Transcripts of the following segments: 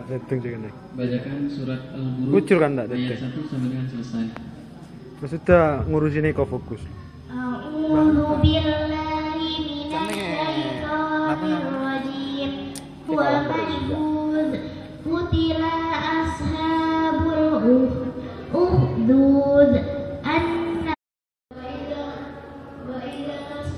Hitung juga nih. Bacakan surat Al-Buruj Kucur kan tak ayat 1 sampai dengan selesai. Maksudnya ngurusin Eko fokus. A'udzu billahi minasyaitonir rajim. Wal majbuz qutila ashabul ukhdud anna wa idza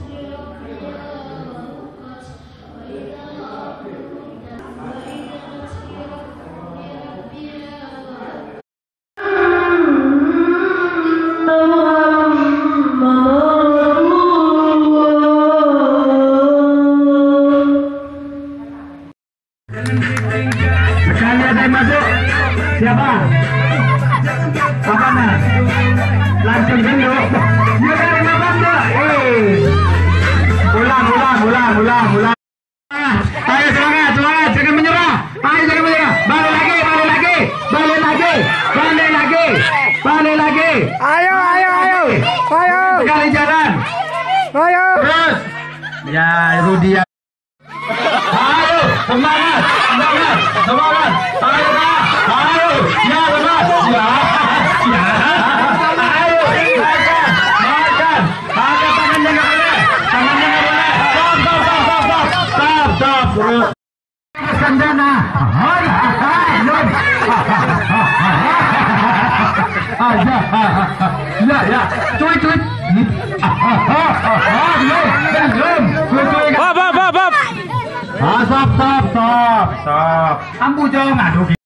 Sekali ada yang masuk. Siapa? Apa mas? Langsung dulu. Ya dari makan tuh. Ulang. Ayo semangat, jangan menyerah. Ayo jangan menyerah. Balik lagi. Ayo. Sekali jalan. Terus. Ya Rudi. Ayo, semangat. Ayo. Ya, semangat. Ya. Ayo, makan. Ada tangannya nggak boleh. Stop. Terus. Sandana. Ya. Cuy. Belum. Stop. Ambu jangan.